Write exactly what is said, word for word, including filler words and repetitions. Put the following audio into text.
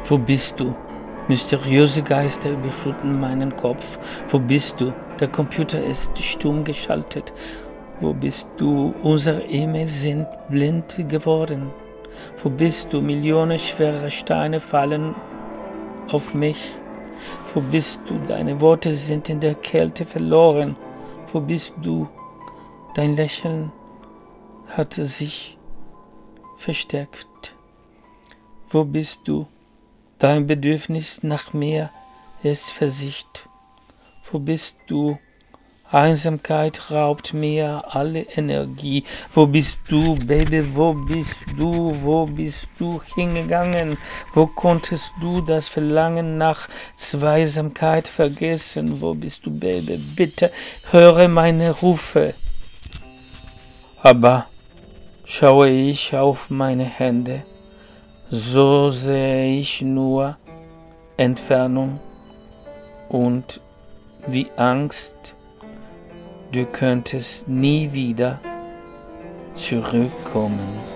Wo bist du? Mysteriöse Geister überfluten meinen Kopf. Wo bist du? Der Computer ist stumm geschaltet. Wo bist du? Unsere E-Mails sind blind geworden. Wo bist du? Millionen schwere Steine fallen auf mich. Wo bist du? Deine Worte sind in der Kälte verloren. Wo bist du? Dein Lächeln hatte sich verstärkt. Wo bist du? Dein Bedürfnis nach mir ist versiegt. Wo bist du? Einsamkeit raubt mir alle Energie. Wo bist du, Baby? Wo bist du? Wo bist du hingegangen? Wo konntest du das Verlangen nach Zweisamkeit vergessen? Wo bist du, Baby? Bitte höre meine Rufe. Aber schaue ich auf meine Hände, so sehe ich nur Entfernung und die Angst, du könntest nie wieder zurückkommen.